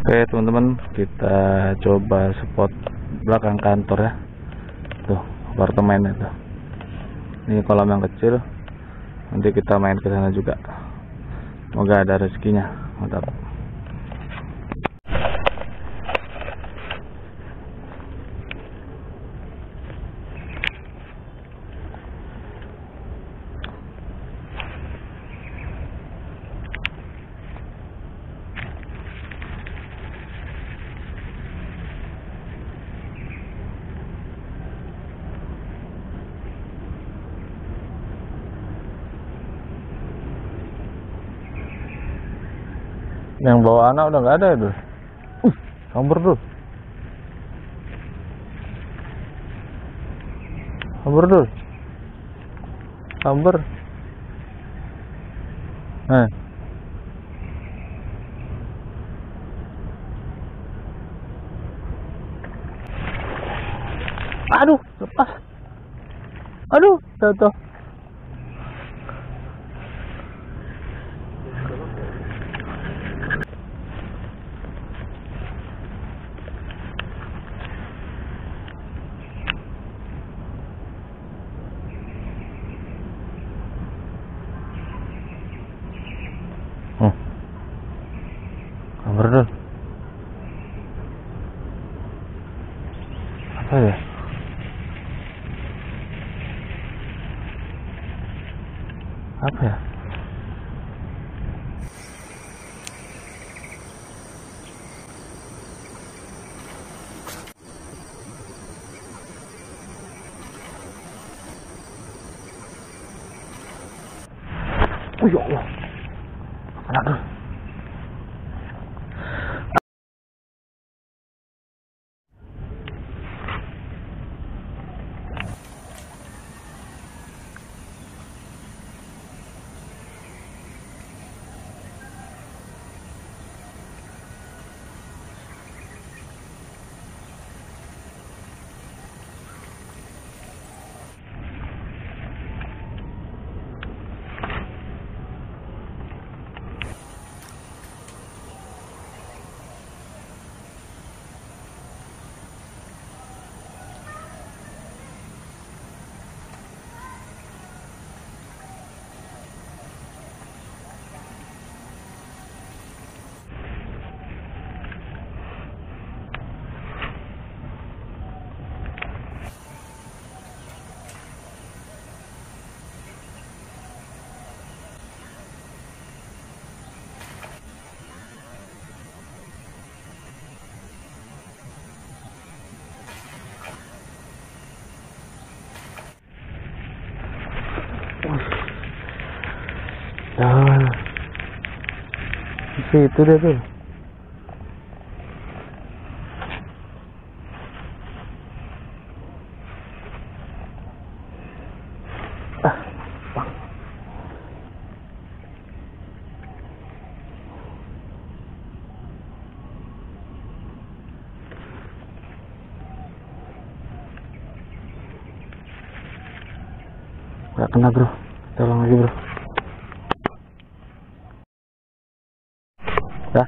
Oke teman-teman, kita coba spot belakang kantor ya. Tuh apartemen itu. Ini kolam yang kecil. Nanti kita main ke sana juga. Semoga ada rezekinya. Mantap. Yang bawa anak udah nggak ada itu. Kabur tuh. Kabur tuh. Kabur. Aduh, lepas. Aduh, jatuh. Kabur dulu. Apa ya? Apa ya? Oh ya Allah. Anak dulu. Nah, itu dia tuh. Gak kena bro, tolong lagi bro. Dah.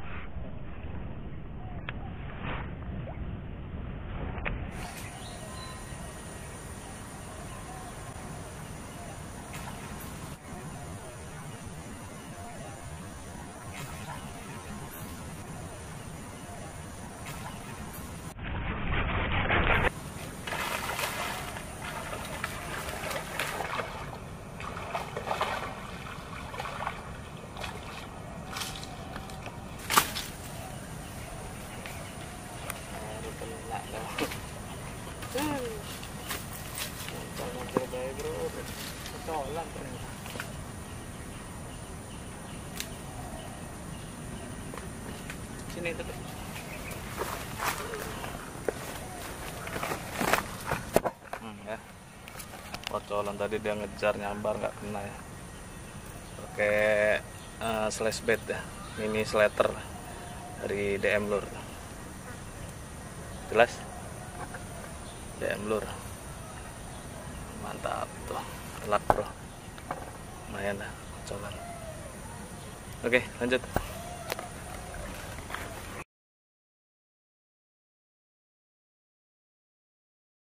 Sini tuh. Ya. Pocolan tadi dia ngejar nyambar nggak kena ya. Pakai slash bait ya, mini slater dari DM Lure. Jelas? DM Lure. Mantap tuh. Telak bro. Lumayan lah pocolan. Oke, lanjut.